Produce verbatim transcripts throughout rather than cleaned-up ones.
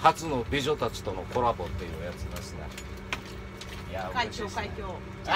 初の美女たちとのコラボっていうやつですね。いや会嬉しいですね。 長会長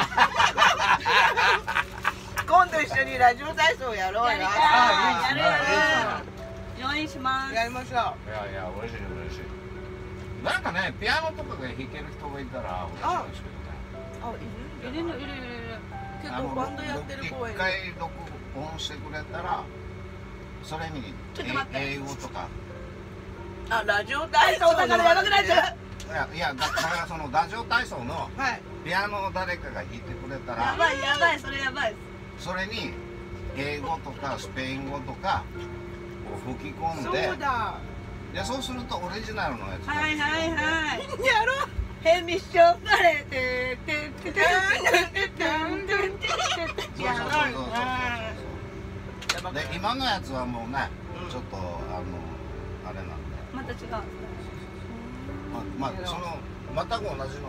今度一緒にラジオ体操やろうよ。 やりたいあいいですねやる応援します。 やりましょう。 いやいや嬉しい嬉しい。なんかねピアノとかが弾ける人がいたら嬉しいんですけどね。 あ、いるんじゃないいるのいるいるいる。 結構バンドやってる子はいる。 一回録音してくれたらそれにちょっと待って英語とか。 あ、ラジオ体操だからやばくなっちゃう。 いやいやだだからそのラジオ体操のはい。 ピアノを誰かが弾いてくれたやらばいやばいそれやばい。 それに英語とかスペイン語とかを吹き込んでそうだ。 でそうするとオリジナルのやつがはいはいはい。 やろう。 ヘミッションバレーててててててててそうそうそうそうそうで今のやつはもうねうんちょっとあのあれなんでまた違う。 まあまあその全く同じのでいいんで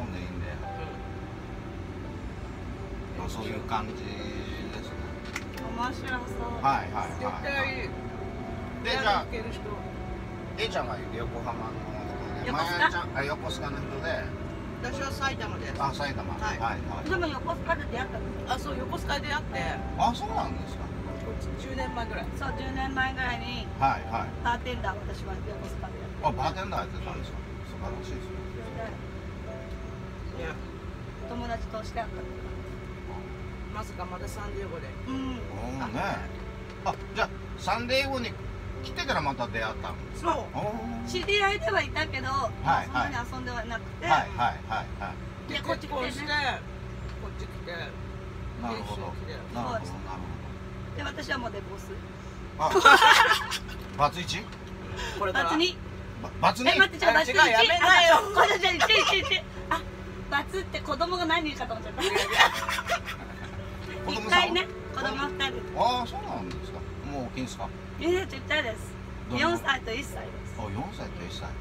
まあそういう感じですね面白そう。 はいはい絶はい対いい。 でじゃあいける人。 A ちゃんが横浜の人で横須賀まやちゃんあ横須賀の人で私は埼玉です。 あ埼玉はいはいはいでも横須賀で出会ったの。 あ、そう、横須賀で会ってあそうなんですかじゅうねんまえぐらい。 そうじゅうねんまえぐらいにはいはいバーテンダー私は横須賀でやって。 あバーテンダーやってたんですか素晴らしいですねね。 友達として会ったの。 まさかまだサンディエゴで。 うん。 おおねあじゃあサンデー後に来てからまた出会ったのそう。 おー知り合いではいたけど、 はいそんなに遊んではなくて、 はいはいはいはいでこっち来てして、 ね。 こっち来て。 なるほど練習来てなるほどなるで私はもうデボス。 ほどあバツイチこれから。 バツに。 ババツにえ待ってちょっとバツ違うやめなよあこれじゃいちいちいち。あバツって子供が何人かと思っちゃった。 子供さん一回ね子供二人。 ああそうなんですかもう大きいんですかええちっちゃいです。 どの四歳と一歳です。 あよんさいといっさい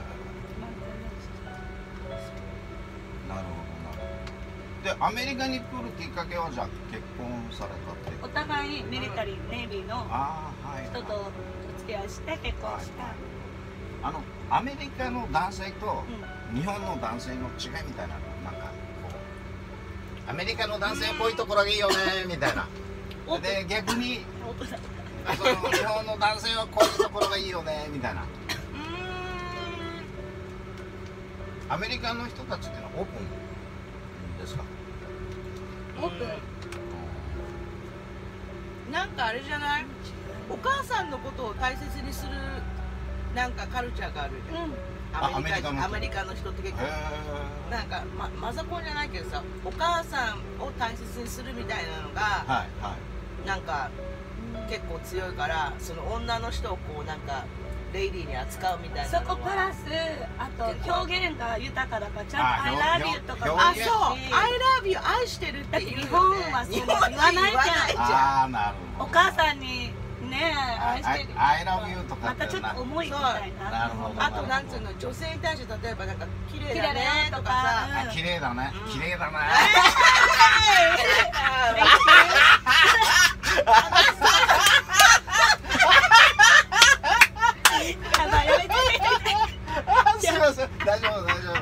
なるほどなるほどでアメリカに来るきっかけはじゃあ結婚されたっていうお互いミリタリーネイビーのああはい人とお付き合いして結婚した。 あのアメリカの男性とうん。 日本の男性の違いみたいななんかこうアメリカの男性はこういうところがいいよねみたいなで逆に本当だ。 その日本の男性はこういうところがいいよねみたいなアメリカの人たちっていうのはオープンですかオープン。 なんかあれじゃない？お母さんのことを大切にするなんかカルチャーがあるじゃん。 うん。 アメリカあアメリカの人アメリカの人って結構へえなんか、ま、マザコンじゃないけどさ、お母さんを大切にするみたいなのがはいはいなんか結構強いから、その女の人をこうなんかレイディーに扱うみたいなそのはこプラスあと表現が豊かだからちゃんとあ I love you とかもあ、 表現そう、 あるし I love you 愛してるって言うよね。 だって日本はそう日本人言わないじゃんああなるほどお母さんにね愛してる I, I love you とかまたちょっと重いみたいな。 なるほどあとなんつうの、女性に対して例えばなんか綺麗だねとか綺麗ださ、 ねあ綺麗だねうん綺麗だねやばいやめてすいません大丈夫大丈夫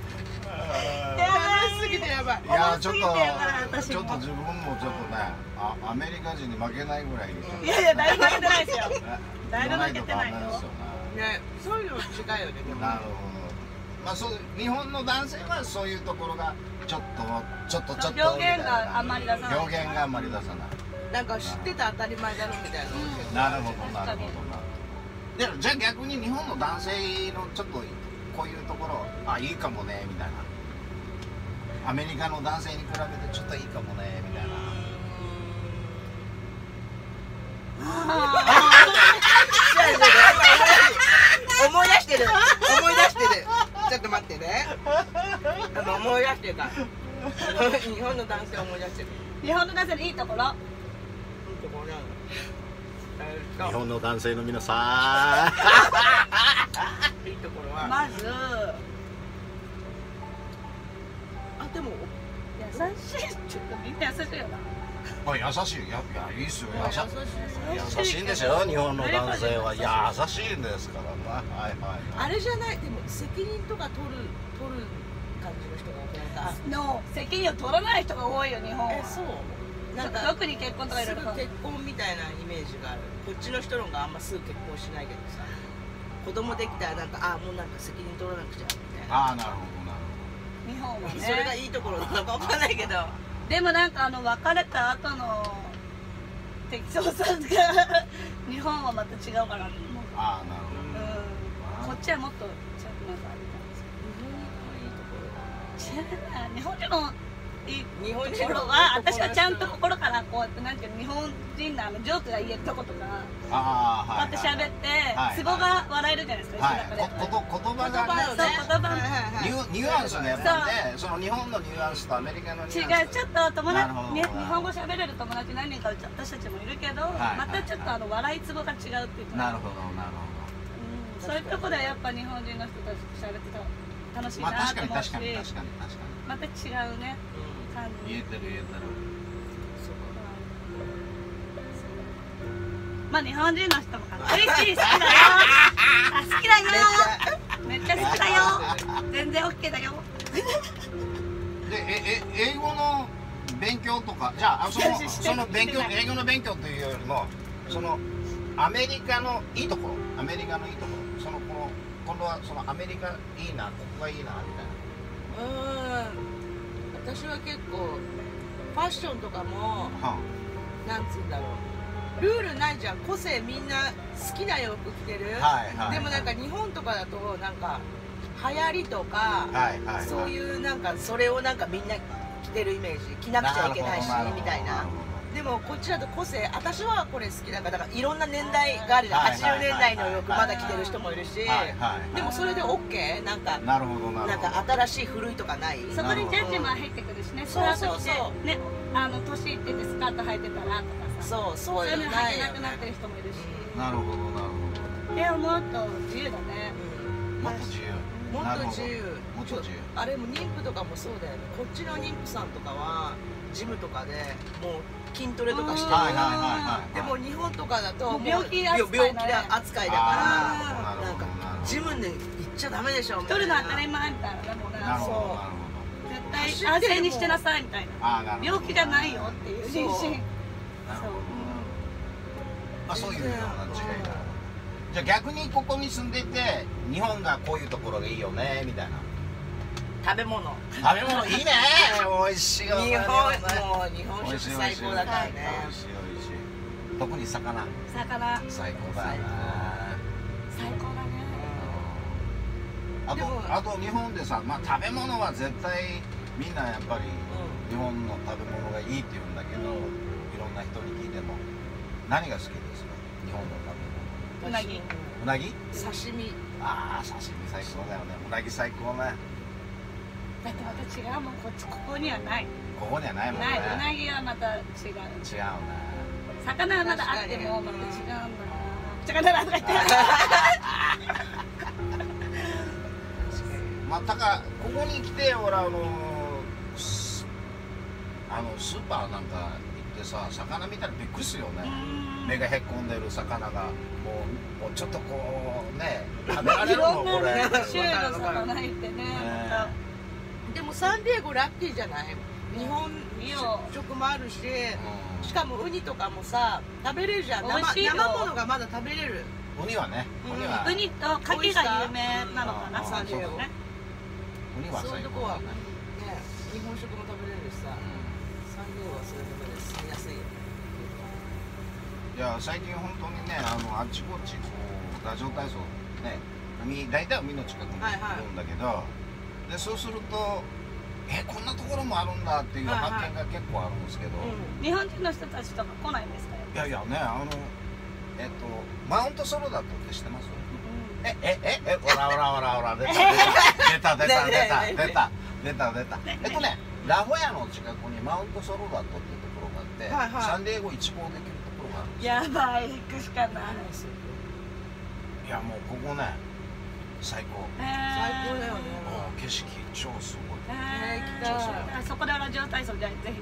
楽しすぎてやばい。 いやちょっと重すぎてやばい私もちょっと自分もちょっとねあアメリカ人に負けないぐらいにちょっといやいやだいぶ負けてないですよ。 ねだいぶ負けてないよ言わとダメですよねね、そういうの違うよね。でもなるほどまあそう日本の男性はそういうところがちょっとちょっとちょっと表現があんまり出さない表現があんまり出さないなんか知ってた当たり前だろみたいなのを教えてなるほどなるほどなでじゃあ逆に日本の男性のちょっとこういうところあいいかもねみたいなアメリカの男性に比べてちょっといいかもねみたいな思い出してる思い出してるちょっと待ってねあの思い出してるから日本の男性思い出してる日本の男性のいいところ。 いいところなのえーっと日本の男性の皆さいいところはまずあでも優しい。ちょっとみんな優しいよな。 あ、優しい、いや、いや、いいっすよ、優しい。 優優しいんですよ、日本の男性は優しいんですからね。はいはいあれじゃない、でも責任とか取る取る感じの人が多くないか。 の責任を取らない人が多いよ日本は。 え、そう。なんか特に結婚とかいろいろすぐ結婚みたいなイメージがある。こっちの人の方があんますぐ結婚しないけどさ、子供できたらなんかあもうなんか責任取らなくちゃみたいな。 ああ、なるほどなる日本はね。 それがいいところなのかわかんないけど。 でもなんかあの別れた後の適当さが日本はまた違うから、ね、もうほど。ああ、なるほど。 うん、こっちはもっとちゃんとなんかあれなんです。日本のいい日本と人のころは男の人私はちゃんと心からこうやってなんていうの日本人のあのジョークが言えるとことかああ、 こうやってはいはい。 喋ってはいツボが笑えるじゃないですか、 はい、 一緒だからこ、こと、言葉がね。 そう言葉はいはいはいニュニュアンスね、やっぱね、その日本のニュアンスとアメリカのニュアンス。 違う、ちょっと友達なるほどね、日本語喋れる友達何人か私たちもいるけど、 はいまたちょっとあの笑いツボが違うっていうか、 なるほど、なるうん、そういうところでやっぱ日本人の人たちと喋ってたら楽しいほど。まあ、確かに、 なと思うし、 確かに、確かに、確かに。 また違うね感じ。 言えてる、言えてる。 まあ日本人の人もかっこいいし好きだよあ好きだよめっちゃ好きだよ全然 OK だよで、え、え、英語の勉強とか、じゃあ、その、その勉強、英語の勉強というよりも。その、アメリカのいいところ、アメリカのいいところ、その、この、今度は、そのアメリカいいな、ここがいいな、みたいな。 うーん、私は結構ファッションとかもはなんつうんだろう、ルールないじゃん。個性みんな好きな洋服着てる、 はいはい。 でもなんか日本とかだとなんか流行りとか、 はいはいはい。 そういうなんかそれをなんかみんな着てるイメージ、着なくちゃいけないしるほどみたいな。 るほどでもこっちだと個性、私はこれ好きだから、だからいろんな年代があるじゃん。 はいはちじゅうねんだいの洋服まだ着てる人もいるし、 はいはいはい。 でもそれで OK、 なんかなるほどなるほど。 なんか新しい古いとかない。 そこにジャッジも入ってくるしね、スそうカート着てそうそうね、あの年いっててスカート履いてたらとかさ、 そうそそうういのいううの履けないよね。 なくなってる人もいるし、 なるほどなるほって思うと自由だね。 ど。もっと自由。 もっと自由。 もっと自由。 あれも妊婦とかもそうだよね。こっちの妊婦さんとかはジムとかでもう筋トレとかしてる。 はいはいはいはい。 でも日本とかだともう病気扱いだね病気だ扱いだあーなるほどから、なんかジムに行っちゃダメでしょみたいな。 太るの当たり前みたいな、でもななるほどなるほ絶対安静にしてなさいみたいど。ああ、なるほな、 ど。 病気じゃないよっていう妊そう娠。 なるほど。 そうまあそういうような違いがある。じゃあ逆にここに住んでて日本がこういうところがいいよねみたいな。 食べ物。 食べ物いいね。美味しいよね。 日本もう日本食美味しい最高だからね。 美味しい美味しい。特に魚魚最高だよね。 最高だね。 あとでもあと日本でさ、まあ食べ物は絶対みんなやっぱり日本の食べ物がいいって言うんだけど、いろんな人に聞いても何が好きですか？日本の食べ物。 うなぎ。 うなぎ？ 刺身。 ああ、刺身最高だよね。うなぎ最高ね。 だってまた違うもん、こっちここにはない。 ここにはないもんね。 ない、うなぎはまた違う。 違うね。 魚はまだあってもまた違うんだな。魚だとか言って。 まあだからここに来て俺あのスあのスーパーなんか行ってさ、魚見たらびっくりするよね。目がへっこんでる魚がもうもうちょっとこうね食べられいるろんなのこれ。 種類の魚入ってね。までもサンディエゴラッキーじゃない？日本いいよ食もあるし、 うんしかもウニとかもさ食べれるじゃん。生美味しいよ生ものがまだ食べれる。 ウニはね、 うんウニはたウニとカキが有名なのかな、 うんサンディエゴね。 ウニは最そういうとこはね高だね。、 日本食も食べれるしさ、サンディエゴはそういうとこで住みやすいよ。 いや最近本当にね、あのあっちこっちこうラジオ体操ね、海大体海の近くにはいはいいるんだけど、でそうするとえこんなところもあるんだっていう発見が結構あるんですけど、 日本人の人たちとか来ないんですかよ。 いやいやね、あのえっとマウントソロダットって知ってます？ええええおらおらおらおら出た出た出た出た出た出た出た出たえっとね、ラホヤの近くにマウントソロダットっていうところがあって、 はいはいサンディエゴ一望できるところがあるんですよ。 やばい、行くしかない。 いやもうここね最高。 最最高だよね。 もう景色超すごい。 えね行きたいー、そこでラジオ体操じゃあぜひ。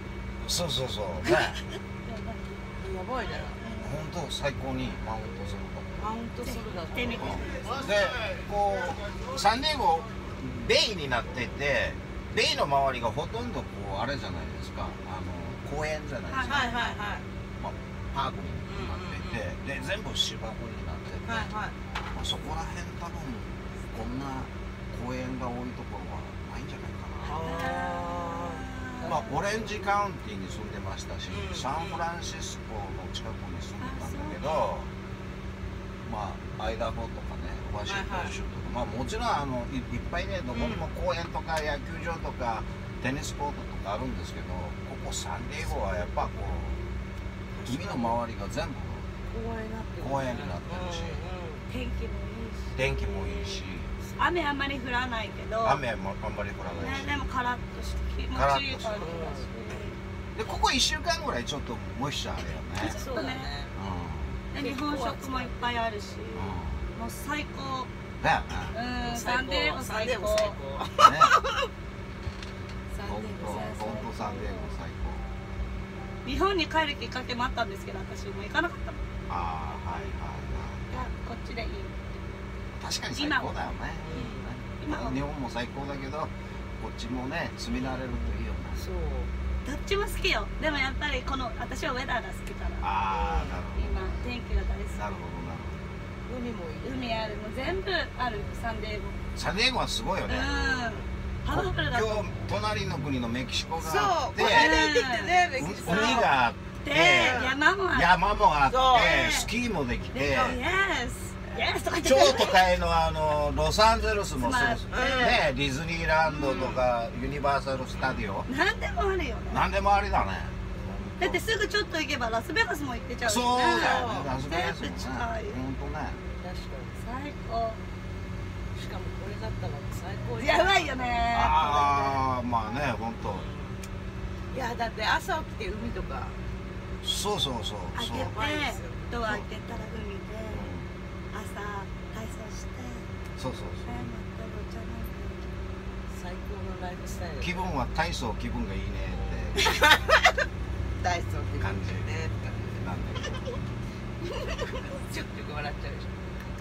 そうそうそうね。 やばいね。 本当最高にマウントすると。 マウントするだと。 行ってみて。 でこうサンディエゴベイになってて、ベイの周りがほとんどこうあれじゃないですか、あの公園じゃないですか、 はいはいはい。 まあ、パークになってて、で全部芝生になってて、 はいはい。 まあ、そこら辺多分こんな公園が多いところはないんじゃないかな。まあ、オレンジカウンティに住んでましたし、 うんサンフランシスコの近くに住んでたんだけど、まあ、アイダホとかね、ワシントン州とか、まあ、もちろんあの い, いっぱいね、どこにも公園とか野球場とかテニスコートとかあるんですけど、ここサンディエゴはやっぱこう海の周りが全部公園になってる。 公園になってるし、 天気もいいし。 天気もいいし、 雨あんまり降らないけど。 雨もあんまり降らないし、 ね、でもカラッとして気持ちいい感じだし。 でここいっしゅうかんぐらいちょっとモイスチャーあるよね。 そうだね。 で日本食もいっぱいあるし、 うん、 もう最高。 だよね。 うん、サンデーエゴ最高。 ね、本当本当サンデーエゴ最高。 日本に帰るきっかけもあったんですけど、私もう行かなかったもん。 ああ、はいはいいや、こっちでいい。 確かに最高だよね。 今は日本も最高だけど、こっちもね、住み慣れるといいよね。 そう。 どっちも好きよ。でもやっぱりこの私はウェダーが好きから。 ああ、なるほど。 今天気が大好き。 なるほどなるほど。 海もいい。 海ある、もう全部あるサンデーエゴ。 サンディエゴはすごいよね。 うん。パワフルだと。 今日隣の国のメキシコがそう。 あって、 この間行ってきてね、メキシコ。 海があって、 山もある。 山もあっそうて、スキーもできて、 イエス。イエスとか言って超都会のあのロサンゼルスもそうですうんね、ディズニーランドとかユニバーサルスタディオ、 何でもあるよね。 なんでもありだね。 だってすぐちょっと行けばラスベガスも行ってちゃうしね。 そうだよね、ラスベガスもね。 全部近い。 本当ね。 確か最高。 に。しかもこれだったら最高。 やばいよね。 ああ、まあね、本当。 いやだって朝起きて海とか。 そうそうそうそう。 開けてばいですよドア開けたら海で朝体操してそうそうそさやまったらお茶飲んで最高のライフスタイル。 う。気分は体操気分がいいねって大好き感じね。 なんだけど。 ちょっと笑っちゃうでしょ。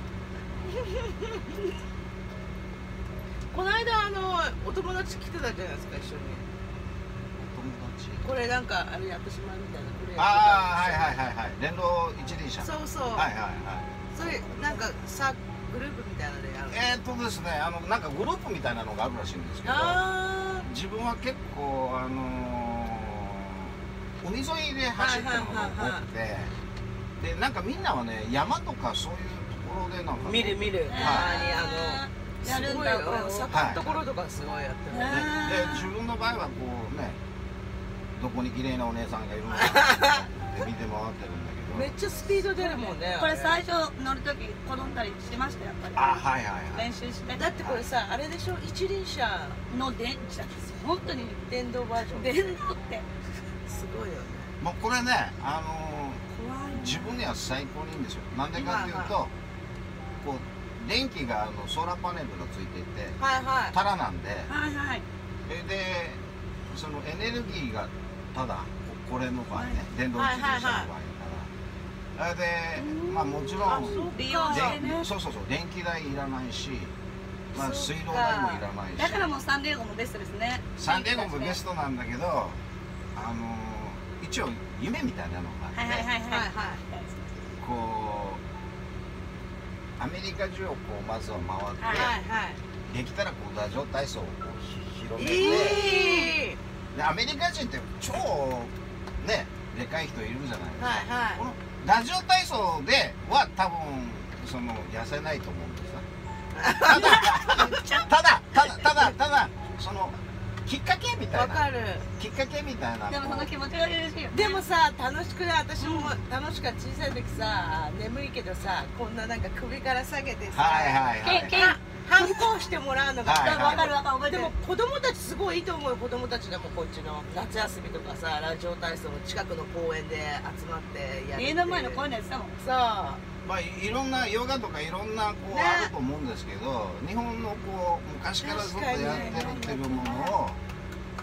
この間あのお友達来てたじゃないですか、一緒に。 お友達。 これなんかあれ屋久島みたいなこれやってたんですよ。 ああ、はいはいはいはい。電動一輪車。 そうそう。 はいはいはい。 それなんかさグループみたいなのでやる。 えーっとですね、あのなんかグループみたいなのがあるらしいんですけど、 あ自分は結構あのー海沿いで走ってるのが多くて、でなんかみんなはね山とかそういうところでなんかあ。見る見る。たまにあの。 やるんだすごいうん坂のところとかすごいやってるね。 ね、で自分の場合はこうね、どこに綺麗なお姉さんがいるのかって見て回ってるんだけど、 めっちゃスピード出るもんね。 これあ最初乗るとき転んだりしましたやっぱり。 あ、はいはいはい。 練習してだってこれさあれでしょ、一輪車の電車本当に電動バージョン。 電動ってすごいよね。 もうこれね、あの怖いね。 ー自分には最高にいいんですよ。なんでかっていうと、 はこう電気があのソーラーパネルがついていて、 はいはい。 タラなんで、 はいはい。 えでそのエネルギーがただここれの場合ね、電動はい自転車の場合だから、それでまあもちろんあそう利用してね電そうそうそう電気代いらないし、まあ水道代もいらないし、 だからもうサンディエゴもベストですね。 サンディエゴもベストなんだけど、あの一応夢みたいなのがあって、 はいはいはいはい。 はいはい。 こうアメリカ中をこうまずは回って、 はいはいはい。 できたらこうラジオ体操をこうひ広めて、 いい。 でアメリカ人って超ねでかい人いるじゃないですか、 はいはいこのラジオ体操では多分その痩せないと思うんですよただただただただただそのきっかけみたいなわかる。 きっかけみたいなでもその気持ちが嬉しいよね。 でもさ楽しくない？私も楽しかった。小さい時さ眠いけどさこんななんか首から下げてさ、 はいはいはいけけは反抗してもらうのがはいはいわかるわかる覚えてるでも。子供たちすごいいいと思うよ。子供たちでもこっちの夏休みとかさラジオ体操の近くの公園で集まってやるっていう家の前の公園でやってたもん。 さまあいろんなヨガとかいろんなこうねあると思うんですけど、日本のこう昔からずっとやってるっていうものをこ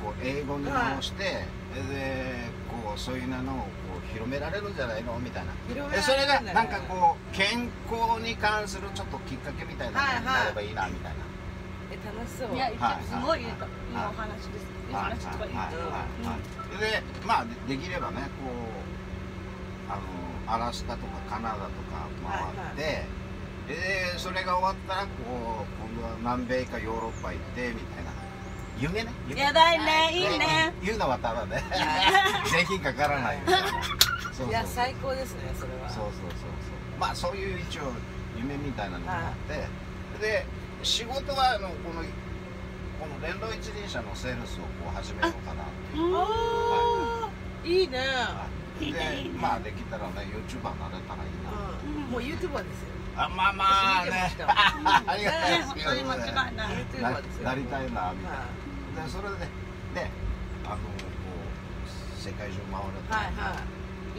こう英語に直して、でこうそういうのをこう広められるんじゃないのみたいな。でそれがなんかこう健康に関するちょっときっかけみたいなのになればいいなみたいな。 え楽しそう。 いや、 はいすごいいいお話です。いい話とか言って。 でまあできればねこうあのアラスカとかカナダとか回って、でそれが終わったらこう今度は南米かヨーロッパ行ってみたいな夢ね。夢やばいね、いいね。 言うのはただね税金かからないみたいな。そうそういや最高ですねそれは。 そうそうそうそう。まあそういう一応夢みたいなのがあって、で仕事はあのこのこの電動一輪車のセールスをこう始めようかなっていう。 あーいいね。 でまあできたらね YouTuber になれたらいいな。 もう YouTuber ですよ。 あまあまあね。ありがたいですけどね。 本当に間違いない。 YouTuber ですよ。 なりたいなみたいな。でそれでねあのこう世界中回る。 はいはい。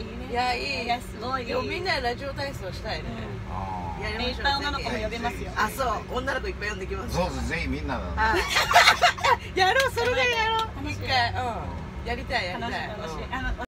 いいね。 いやいい。 いやすごい。 でもみんなでラジオ体操したいね。やりましょう。 いっぱい女の子も呼べますよ。 あそう女の子いっぱい呼んできます。 そうそうぜひみんな。 やろうそれでやろう。一回うんやりたいやりたい。 楽しい楽しい。あの